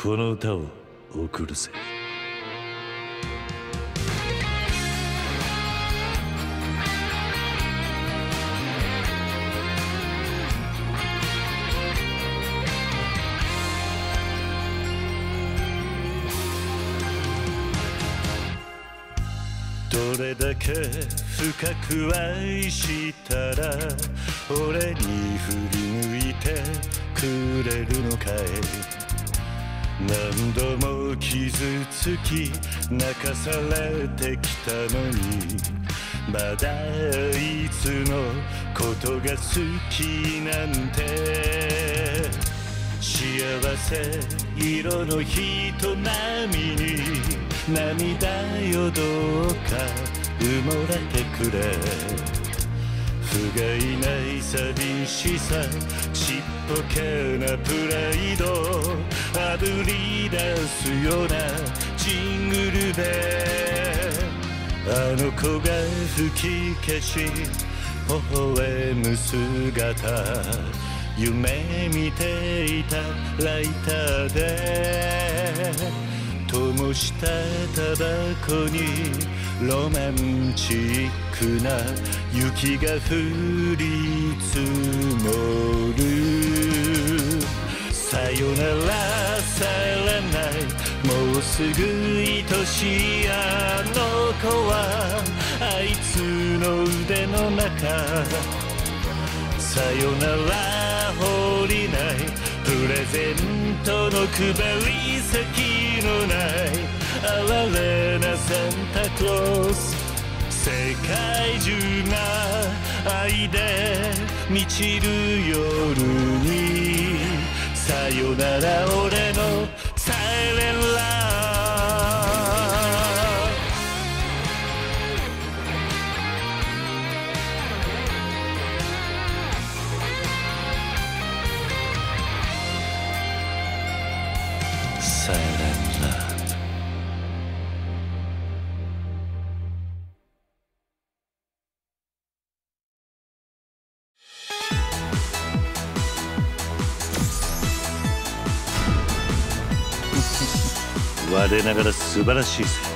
この歌を送るぜ。どれだけ深く愛したら俺に振り向いてくれるのかい。何度も傷つき泣かされてきたのにまだいつのことが好きなんて。幸せ色の人並みに涙よどうか埋もれてくれ。不甲斐ない寂しさちっぽけなプライドあぶり出すようなジングルであの子が吹き消し微笑む姿夢見ていたライターで灯したタバコにロマンチックな雪が降り積もる。さよならさらないもうすぐ愛しいあの子はあいつの腕の中。さよなら降りないプレゼントの配り先のない哀れなサンタクロース。世界中が愛で満ちる夜にさよなら俺のサイレンラサイレンラブ。我ながら素晴らしいぜ。